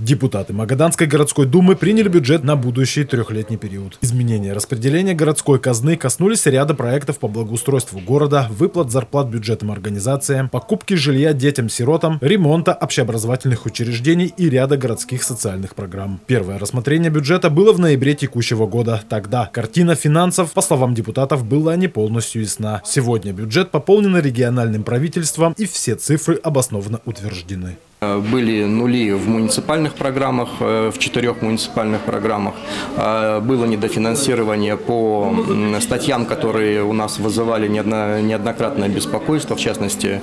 Депутаты Магаданской городской думы приняли бюджет на будущий трехлетний период. Изменения распределения городской казны коснулись ряда проектов по благоустройству города, выплат зарплат бюджетным организациям, покупки жилья детям-сиротам, ремонта общеобразовательных учреждений и ряда городских социальных программ. Первое рассмотрение бюджета было в ноябре текущего года. Тогда картина финансов, по словам депутатов, была не полностью ясна. Сегодня бюджет пополнен региональным правительством и все цифры обоснованно утверждены. Были нули в муниципальных программах, в 4 муниципальных программах. Было недофинансирование по статьям, которые у нас вызывали неоднократное беспокойство, в частности,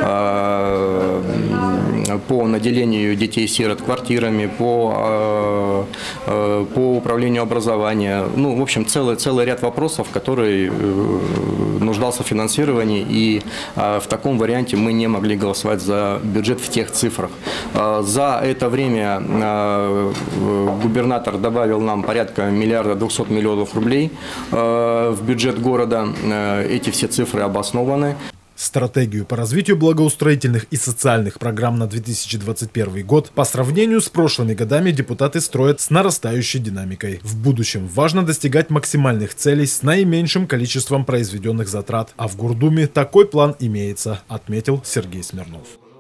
по наделению детей-сирот квартирами, по управлению образования. Ну, в общем, целый ряд вопросов, который нуждался в финансировании, и в таком варианте мы не могли голосовать за бюджет в тех цифрах. За это время губернатор добавил нам порядка 1 200 000 000 рублей в бюджет города. Эти все цифры обоснованы. Стратегию по развитию благоустроительных и социальных программ на 2021 год по сравнению с прошлыми годами депутаты строят с нарастающей динамикой. В будущем важно достигать максимальных целей с наименьшим количеством произведенных затрат. А в Гордуме такой план имеется, отметил Сергей Смирнов.